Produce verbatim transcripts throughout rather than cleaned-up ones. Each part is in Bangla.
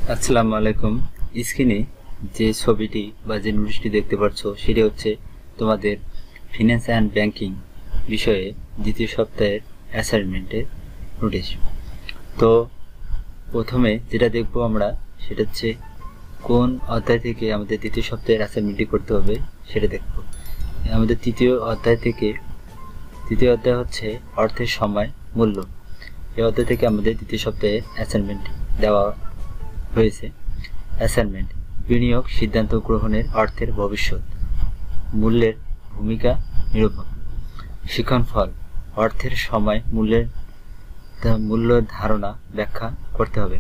আসসালামু আলাইকুম। স্ক্রিনে যে ছবিটি বা যে নোটিশটি দেখতে পাচ্ছ সেটি হচ্ছে তোমাদের ফিন্যান্স অ্যান্ড ব্যাংকিং বিষয়ে দ্বিতীয় সপ্তাহের অ্যাসাইনমেন্টের নোটিশ। তো প্রথমে যেটা দেখব আমরা সেটা হচ্ছে কোন অধ্যায় থেকে আমাদের দ্বিতীয় সপ্তাহের অ্যাসাইনমেন্টটি করতে হবে সেটা দেখব। আমাদের তৃতীয় অধ্যায় থেকে তৃতীয় অধ্যায় হচ্ছে অর্থের সময় মূল্য। এই অধ্যায় থেকে আমাদের দ্বিতীয় সপ্তাহে অ্যাসাইনমেন্ট দেওয়া হয়েছে। অ্যাসাইনমেন্ট: বিনিয়োগ সিদ্ধান্ত গ্রহণের অর্থের ভবিষ্যৎ মূল্যের ভূমিকা নিরূপণ। শিখন ফল: অর্থের সময় মূল্যের মূল্য ধারণা ব্যাখ্যা করতে হবে।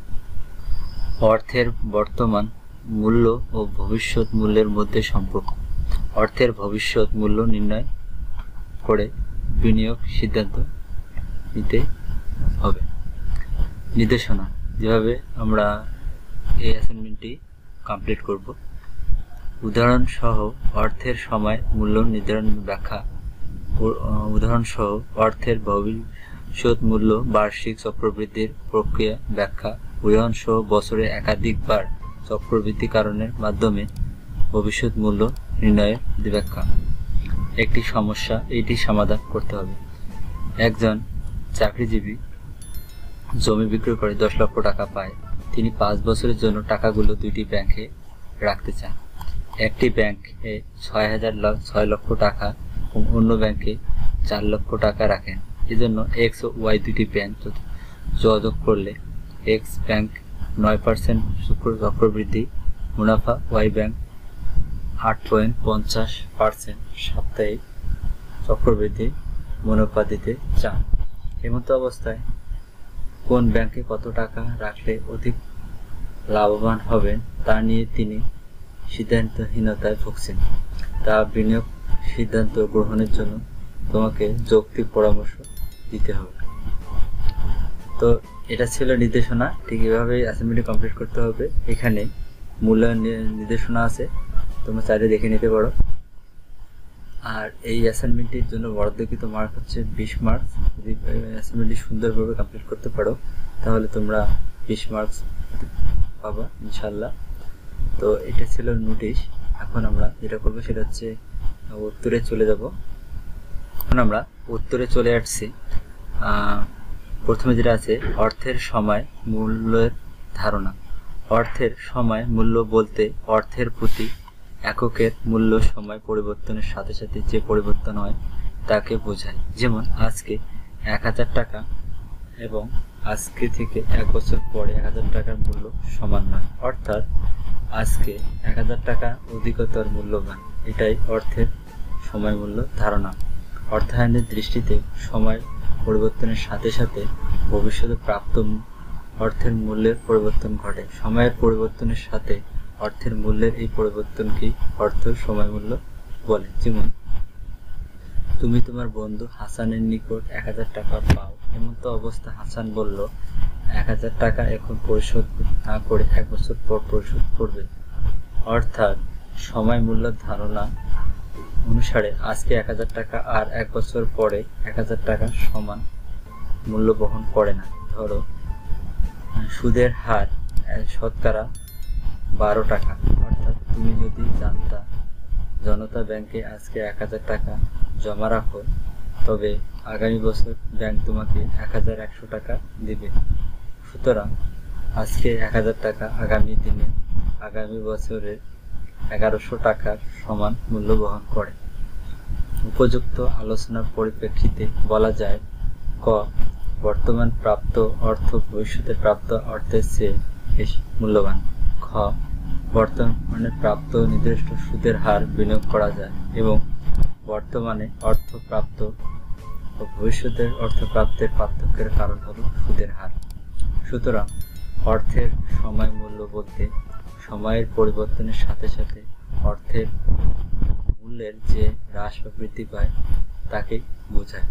অর্থের বর্তমান মূল্য ও ভবিষ্যৎ মূল্যের মধ্যে সম্পর্ক। অর্থের ভবিষ্যৎ মূল্য নির্ণয় করে বিনিয়োগ সিদ্ধান্ত নিতে হবে। নির্দেশনা: যেভাবে আমরা এই অ্যাসাইনমেন্টটি কমপ্লিট করব। উদাহরণ সহ অর্থের সময় মূল্য নির্ধারণ ব্যাখ্যা। উদাহরণ সহ অর্থের ভবিষ্যৎ মূল্য বার্ষিক চক্রবৃদ্ধির প্রক্রিয়া ব্যাখ্যা। উদাহরণ সহ বছরে একাধিকবার চক্রবৃদ্ধি কারণের মাধ্যমে ভবিষ্যৎ মূল্য নির্ণয়ের ব্যাখ্যা। একটি সমস্যা, এটি সমাধান করতে হবে। একজন চাকরিজীবী জমি বিক্রি করে দশ লক্ষ টাকা পায়। তিনি পাঁচ বছরের জন্য টাকাগুলো দুইটি ব্যাংকে রাখতে চান। একটি ব্যাংকে ছয় হাজার ছয় লক্ষ টাকা এবং অন্য ব্যাংকে চার লক্ষ টাকা রাখেন। এজন্য এক্স ও ওয়াই দুটি ব্যাংক যোগাযোগ করলে এক্স ব্যাংক নয় পার্সেন্ট চক্রবৃদ্ধি মুনাফা, ওয়াই ব্যাংক আট পয়েন্ট পঞ্চাশ পার্সেন্ট সাপ্তাহিক চক্রবৃদ্ধি মুনাফা দিতে চান। এমতো অবস্থায় কোন ব্যাংকে কত টাকা রাখলে অধিক লাভবান হবেন তা নিয়ে তিনি সিদ্ধান্তহীনতায় ভুগছেন। তা বিনিয়োগ সিদ্ধান্ত গ্রহণের জন্য তোমাকে যৌক্তিক পরামর্শ দিতে হবে। তো এটা ছিল নির্দেশনা। ঠিক এভাবে অ্যাসাইনমেন্টটি কমপ্লিট করতে হবে। এখানে মূল্যায়ন নির্দেশনা আছে, তোমরা চাইলে দেখে নিতে পারো। আর এই অ্যাসাইনমেন্টটির জন্য বরাদ্দকৃত মার্ক হচ্ছে বিশ মার্কস। যদি অ্যাসাইনমেন্টটি সুন্দরভাবে কমপ্লিট করতে পারো তাহলে তোমরা বিশ মার্কস পাবা ইনশাল্লাহ। তো এটা ছিল নোটিশ। এখন আমরা যেটা করবো সেটা হচ্ছে উত্তরে চলে যাব। এখন আমরা উত্তরে চলে আসছি। প্রথমে যেটা আছে অর্থের সময় মূল্যের ধারণা। অর্থের সময় মূল্য বলতে অর্থের প্রতি এককের মূল্য সময় পরিবর্তনের সাথে সাথে যে পরিবর্তন হয় তাকে বোঝায়। যেমন আজকে এক হাজার টাকা এবং আজকে থেকে এক বছর পরে এক হাজার টাকার মূল্য সমান নয়, অর্থাৎ আজকে এক হাজার টাকা অধিকতর মূল্যবান। এটাই অর্থের সময় মূল্য ধারণা। অর্থায়নের দৃষ্টিতে সময় পরিবর্তনের সাথে সাথে ভবিষ্যতে প্রাপ্ত অর্থের মূল্যের পরিবর্তন ঘটে। সময়ের পরিবর্তনের সাথে অর্থের মূল্যের এই পরিবর্তনকেই অর্থ সময় মূল্য বলে। যেমন তুমি তোমার বন্ধু হাসানের নিকট এক হাজার টাকা পাও। এমতো অবস্থা হাসান বলল এক হাজার টাকা এখন পরিশোধ না করে এক বছর পর পরিশোধ করবে। অর্থাৎ সময় মূল্য ধারণা অনুসারে আজকে এক হাজার টাকা আর এক বছর পরে এক হাজার টাকা সমান মূল্য বহন করে না। ধরো সুদের হার শতকরা বারো টাকা। অর্থাৎ তুমি যদি জানতা জনতা ব্যাংকে আজকে এক হাজার টাকা জমা রাখো তবে আগামী বছর ব্যাংক তোমাকে এক হাজার একশো টাকা দিবে। সুতরাং আজকে এক হাজার টাকা আগামী দিনে আগামী বছরের এগারোশো টাকার সমান মূল্য বহন করে। উপযুক্ত আলোচনার পরিপ্রেক্ষিতে বলা যায় ক বর্তমান প্রাপ্ত অর্থ ভবিষ্যতে প্রাপ্ত অর্থের চেয়ে বেশি মূল্যবান। খ বর্তমানে প্রাপ্ত নির্দিষ্ট সুদের হার বিনিয়োগ করা যায় এবং বর্তমানে অর্থ প্রাপ্ত ও ভবিষ্যতের অর্থ প্রাপ্তের পার্থক্যের কারণ হল সুদের হার। সুতরাং অর্থের সময় মূল্য বলতে সময়ের পরিবর্তনের সাথে সাথে অর্থের মূল্যের যে হ্রাস বা বৃদ্ধি পায় তাকে বোঝায়।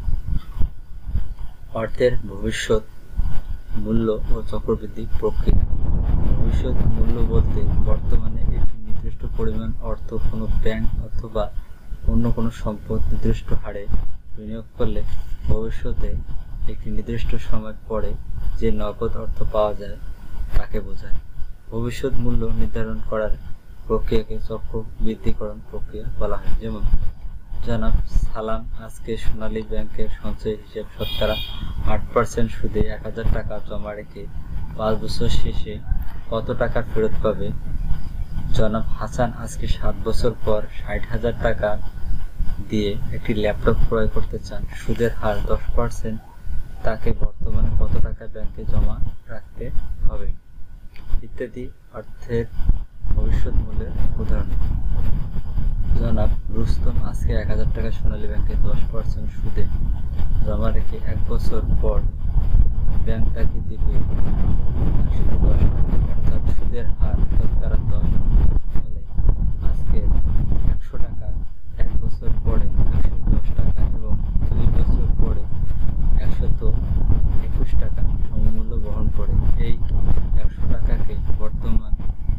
অর্থের ভবিষ্যৎ মূল্য ও চক্রবৃদ্ধি প্রক্রিয়া। ভবিষ্যৎ মূল্য বলতে বর্তমানে একটি নির্দিষ্ট পরিমাণ অর্থ কোনো ব্যাংক অথবা অন্য কোনো সম্পদ নির্দিষ্ট হারে বিনিয়োগ করলে ভবিষ্যতে একটি নির্দিষ্ট সময় পরে যে নগদ অর্থ পাওয়া যায় তাকে বোঝায়। ভবিষ্যৎ মূল্য নির্ধারণ করার প্রক্রিয়াকে চক্রবৃদ্ধিকরণ প্রক্রিয়া বলা হয়। যেমন জনাব সালাম আজকে সোনালী ব্যাংকের সঞ্চয় হিসেব শতকরা আট পার্সেন্ট সুদে এক হাজার টাকা জমা রেখে পাঁচ বছর শেষে কত টাকা ফেরত পাবে? জনাব হাসান আজকে সাত বছর পর ষাট হাজার টাকা দিয়ে একটি ল্যাপটপ ক্রয় করতে চান, সুদের হার দশ পার্সেন্ট, তাকে বর্তমানে কত টাকা ব্যাংকে জমা রাখতে হবে? ইত্যাদি অর্থের ভবিষ্যৎ মূল্যের উদাহরণ। জনাব রুস্তম আজকে এক হাজার টাকা সোনালী ব্যাংকে দশ পার্সেন্ট সুদে জমা রেখে এক বছর পর ব্যাংক তাকে দিবে একশো দশ টাকা, অর্থাৎ সুদের হার শতকরা দশ হলে আজকে একশো টাকা এক বছর পরে একশো দশ টাকা এবং দুই বছর পরে একশত একুশ টাকা সমমূল্য বহন করে। এই একশো টাকাকে বর্তমান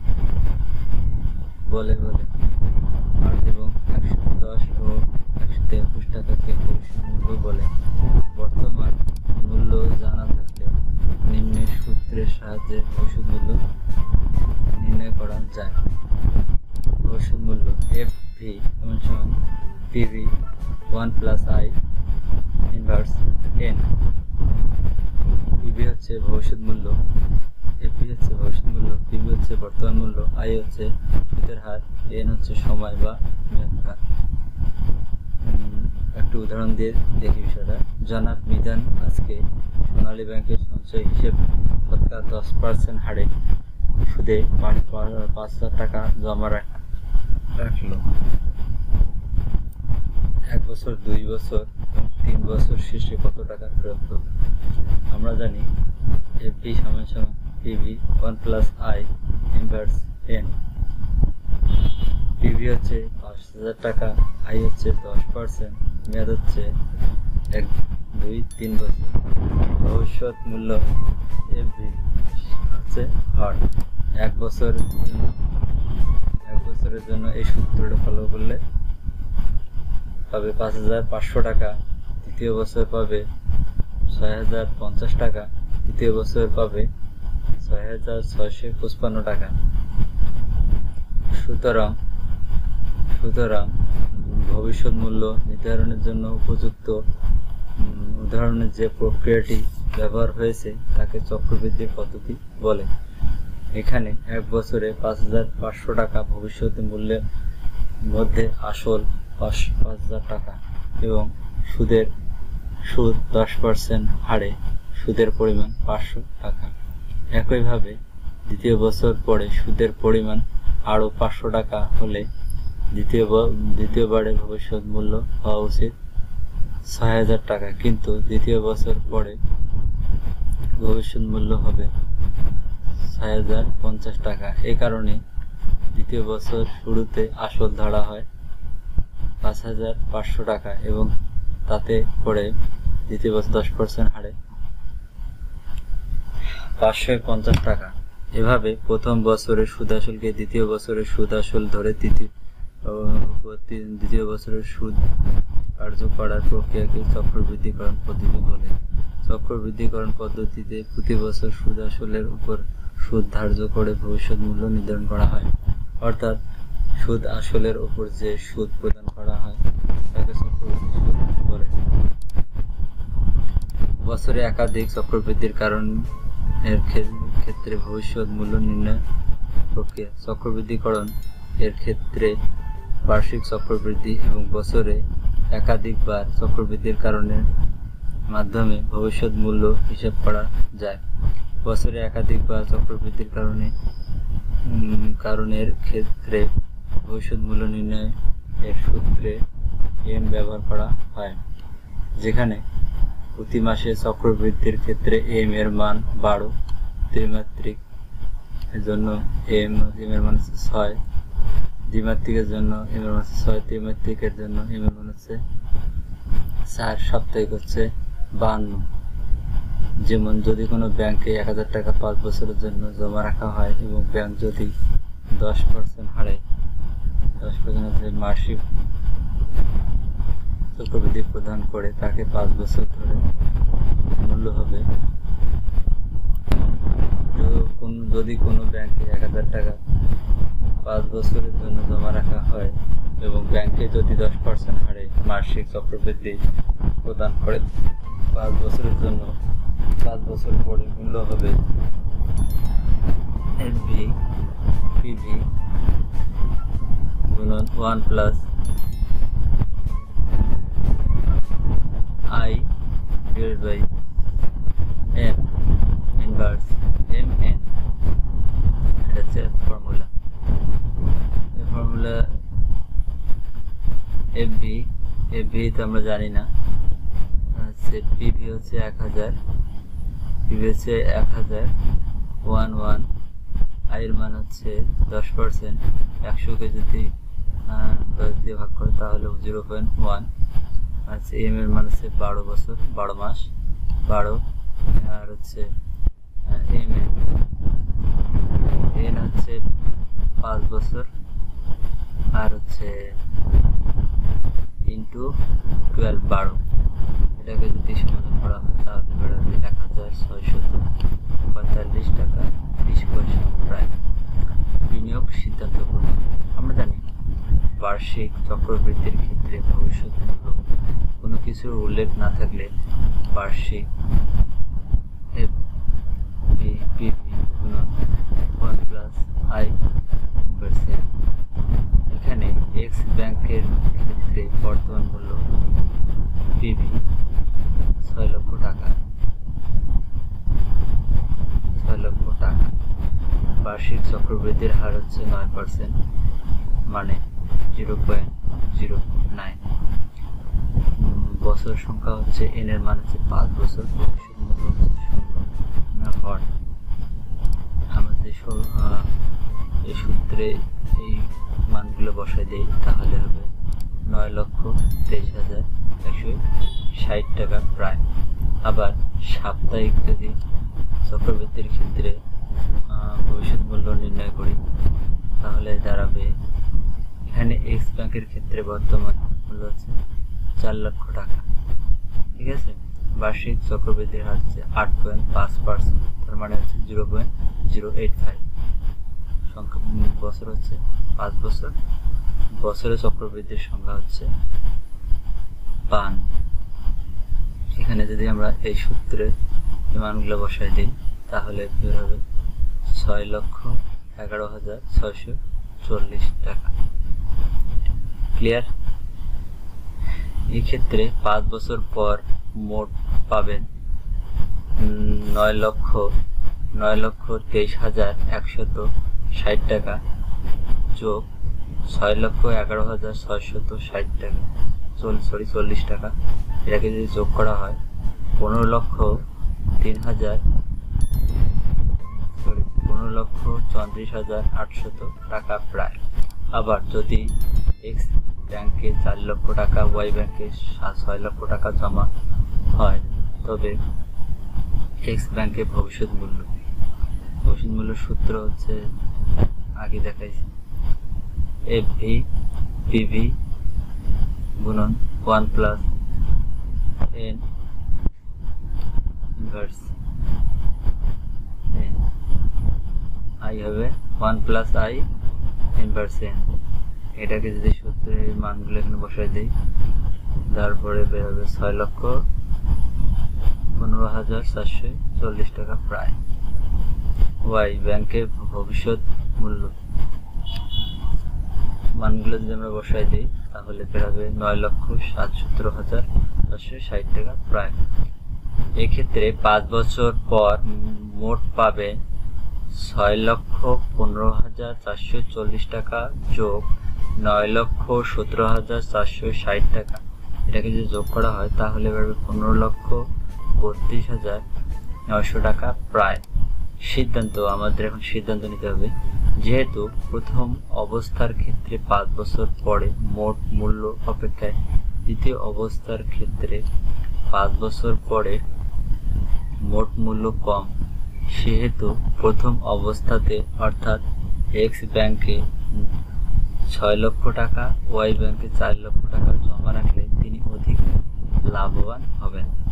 বলে বলে এবং একশো দশ ও একশো একুশ টাকাকে ভবিষ্যৎ মূল্য বলে। বর্তমান মূল্য জানা থাকলে নিম্নের সূত্রের সাহায্যে ভবিষ্যৎ মূল্য নির্ণয় করা যায়। ভবিষ্যৎ মূল্য এফ ভি সমান PV one plus I inverse N. PV হচ্ছে ভবিষ্যৎ মূল্য, এফভি হচ্ছে ভবিষ্যৎ মূল্য, পিভি হচ্ছে বর্তমান মূল্য, আই হচ্ছে সুদের হার, এন হচ্ছে সময় বা মেয়াদকাল। একটু উদাহরণ দিয়ে দেখি বিষয়টা। জনাব মিজান আজকে সোনালী ব্যাংকের সঞ্চয় হিসেব শতকরা দশ পার্সেন্ট হারে সুদে পাঁচ হাজার টাকা জমা রাখলো। এক বছর, দুই বছর, তিন বছর শেষে কত টাকা ফেরত পাবে? আমরা জানি এফভি সমান সমান PV one plus I inverse N. PV হচ্ছে পাঁচ হাজার টাকা, আই হচ্ছে দশ পার্সেন্ট, মেয়াদ হচ্ছে এক দুই তিন বছর। ভবিষ্যৎ মূল্য এফভি হচ্ছে হার এক বছরের জন্য এক বছরের জন্য এই সূত্রটা ফলো করলে পাবে পাঁচ হাজার পাঁচশো টাকা, দ্বিতীয় বছর পাবে ছয় হাজার পঞ্চাশ টাকা, তৃতীয় বছর পাবে ছয় হাজার ছয়শো পঁচপান্ন টাকা। সুতরাং সুতরাং ভবিষ্যৎ মূল্য নির্ধারণের জন্য উপযুক্ত উদাহরণের যে প্রক্রিয়াটি ব্যবহার হয়েছে তাকে চক্রবৃদ্ধির পদ্ধতি বলে। এখানে এক বছরে পাঁচ হাজার পাঁচশো টাকা ভবিষ্যৎ মূল্যের মধ্যে আসল পাঁচ হাজার টাকা এবং সুদের সুদ দশ পার্সেন্ট হারে সুদের পরিমাণ পাঁচশো টাকা। একইভাবে দ্বিতীয় বছর পরে সুদের পরিমাণ আরও পাঁচশো টাকা হলে দ্বিতীয় দ্বিতীয়বারের ভবিষ্যৎ মূল্য হওয়া উচিত ছয় হাজার টাকা, কিন্তু দ্বিতীয় বছর পরে ভবিষ্যৎ মূল্য হবে ছয় হাজার পঞ্চাশ টাকা। এই কারণে দ্বিতীয় বছর শুরুতে আসল ধরা হয় পাঁচ হাজার পাঁচশো টাকা এবং তাতে করে দ্বিতীয় বছর দশ পার্সেন্ট হারে পাঁচশো পঞ্চাশ টাকা। এভাবে প্রথম বছরের সুদ আসলকে দ্বিতীয় বছরের সুদ আসল ধরে তৃতীয় দ্বিতীয় বছরের সুদ কার্য করার প্রক্রিয়াকে চক্রবৃদ্ধিকরণ পদ্ধতি বলে। চক্রবৃদ্ধিকরণ পদ্ধতিতে প্রতি বছর সুদ আসলের উপর সুদ ধার্য করে ভবিষ্যৎ মূল্য নির্ধারণ করা হয়, অর্থাৎ সুদ আসলের উপর যে সুদ প্রদান করা হয় তাকে চক্রবৃদ্ধি সুদ বলে। বছরে একাধিক চক্রবৃদ্ধির কারণের ক্ষেত্রে ভবিষ্যৎ মূল্য নির্ণয় প্রক্রিয়া। চক্রবৃদ্ধিকরণ এর ক্ষেত্রে বার্ষিক চক্রবৃদ্ধি এবং বছরে একাধিকবার চক্রবৃদ্ধির কারণের মাধ্যমে ভবিষ্যৎ মূল্য হিসাব করা যায়। বছরে একাধিকবার চক্রবৃদ্ধির কারণে কারণের ক্ষেত্রে ভবিষ্যৎ মূল্য নির্ণয় এর সূত্রে এম ব্যবহার করা হয়, যেখানে প্রতি মাসে চক্রবৃদ্ধির ক্ষেত্রে এম এর মান বারো, ত্রিমাত্রিক এর জন্য এম এম এর মান হচ্ছে ছয়, দ্বিমাত্রিকের জন্য এম এর মান হচ্ছে ছয়, ত্রিমাত্রিকের জন্য এম এর মান হচ্ছে চার, সাপ্তাহিক হচ্ছে বাহান্ন। যেমন যদি কোনো ব্যাংকে এক হাজার টাকা পাঁচ বছরের জন্য জমা রাখা হয় এবং ব্যাংক যদি দশ পার্সেন্ট হারে দশ পার্সেন্ট মাসিক চক্রবৃদ্ধি প্রদান করে তাকে পাঁচ বছর ধরে মূল্য হবে কোন যদি কোনো ব্যাংকে এক হাজার টাকা পাঁচ বছরের জন্য জমা রাখা হয় এবং ব্যাংকে যদি দশ পার্সেন্ট হারে মাসিক চক্রবৃদ্ধি প্রদান করে পাঁচ বছরের জন্য, পাঁচ বছর পরে মূল্য হবে এফভি পিভি গুণন one plus I divide by M inverse M N. এটা হচ্ছে ফর্মুলা। এই ফর্মুলা এফভি এফভি তো আমরা জানি না, হচ্ছে পিভি হচ্ছে এক হাজার, পিভি হচ্ছে এক হাজার, ওয়ান ওয়ান, আয়ের মান হচ্ছে দশ পার্সেন্ট, একশোকে যদি দশ দিয়ে ভাগ করে তাহলে জিরো পয়েন্ট ওয়ান। আচ্ছা, এম এর মান হচ্ছে বারো বছর, বারো মাস, বারো, আর হচ্ছে এম এন এন হচ্ছে পাঁচ বছর, আর হচ্ছে ইন্টু টুয়েলভ, বারো। এটাকে যদি সমাধান করা হয় তাহলে বেরোবে এক হাজার ছয়শত পঁয়তাল্লিশ টাকা বিশ পয়সা প্রায়। বিনিয়োগ সিদ্ধান্ত গ্রহণ। আমরা জানি বার্ষিক চক্রবৃদ্ধির ক্ষেত্রে ভবিষ্যৎ মূল্য কোনো কিছুর উল্লেখ না থাকলে বার্ষিক পিভি গুণন ওয়ান প্লাস আই পার্সেন্ট। এখানে এক্স ব্যাংকের ক্ষেত্রে বর্তমান মূল্য পিভি ছয় লক্ষ টাকা, ছয় লক্ষ টাকা। বার্ষিক চক্রবৃদ্ধির হার হচ্ছে নয় পার্সেন্ট, মানে জিরো পয়েন্ট জিরো নাইন। বছর সংখ্যা হচ্ছে এন এর মান হচ্ছে পাঁচ বছর, ভবিষ্যৎ মূল্য হচ্ছে শূন্য হর। আমাদের এই সূত্রে এই মানগুলো বসাই দেই তাহলে হবে নয় লক্ষ তেইশ হাজার একশো ষাট টাকা প্রায়। আবার সাপ্তাহিক যদি চক্রবৃদ্ধির ক্ষেত্রে ভবিষ্যৎ মূল্য নির্ণয় করি তাহলে দাঁড়াবে, এখানে এক্স ব্যাংকের ক্ষেত্রে বর্তমান মূল্য হচ্ছে চার লক্ষ টাকা, ঠিক আছে। বার্ষিক চক্রবৃদ্ধির হার হচ্ছে আট পয়েন্ট পাঁচ পার্সেন্ট, তার মানে হচ্ছে zero point zero eight five. সংখ্যা বছর হচ্ছে পাঁচ বছর, বছরে চক্রবৃদ্ধির সংখ্যা হচ্ছে পান। এখানে যদি আমরা এই সূত্রে মানগুলো বসাই দিই তাহলে বের হবে ছয় লক্ষ এগারো হাজার ছয়শো চল্লিশ টাকা। ক্লিয়ার? এই ক্ষেত্রে পাঁচ বছর পর মোট পাবেন নয় লক্ষ নয় লক্ষ তেইশ হাজার একশত ষাট টাকা যোগ ছয় লক্ষ এগারো হাজার ছয়শত ষাট টাকা চল সরি চল্লিশ টাকা। এটাকে যদি যোগ করা হয় পনেরো লক্ষ তিন হাজার সরি পনেরো লক্ষ চৌত্রিশ হাজার আটশত টাকা প্রায়। আবার যদি এক্স ব্যাংকে চার লক্ষ টাকা, ওয়াই ব্যাংকে ছয় লক্ষ টাকা জমা হয় তবে এক্স ব্যাংকে ভবিষ্যৎ মূল্য ভবিষ্যৎ মূল্যের সূত্র হচ্ছে আগে দেখাইছি, এফভি পিভি গুণন one plus N inverse N, I হবে one plus I inverse N. এটাকে যদি সূত্রের মানগুলো এখানে বসাই দিই তারপরে বের হবে ছয় লক্ষ পনেরো হাজার চারশো চল্লিশ টাকা প্রায়। ওয়াই ব্যাংকের ভবিষ্যৎ মূল্য মানগুলো যদি আমরা বসাই দিই তাহলে বের হবে নয় লক্ষ সাতসত্তর হাজার চারশো ষাট টাকা প্রায়। এক্ষেত্রে পাঁচ বছর পর মোট পাবে ছয় লক্ষ পনেরো হাজার চারশো চল্লিশ টাকা যোগ নয় লক্ষ সতেরো হাজার চারশো ষাট টাকা। এটাকে যদি যোগ করা হয় তাহলে বেরোবে পনেরো লক্ষ বত্রিশ হাজার নয়শো টাকা প্রায়। সিদ্ধান্ত, আমাদের এখন সিদ্ধান্ত নিতে হবে, যেহেতু প্রথম অবস্থার ক্ষেত্রে পাঁচ বছর পরে মোট মূল্য অপেক্ষায় দ্বিতীয় অবস্থার ক্ষেত্রে পাঁচ বছর পরে মোট মূল্য কম, সেহেতু প্রথম অবস্থাতে অর্থাৎ এক্স ব্যাংকে ছয় লক্ষ টাকা, ওয়াই ব্যাংকে চার লক্ষ টাকা জমা রাখলে তিনি অধিক লাভবান হবেন।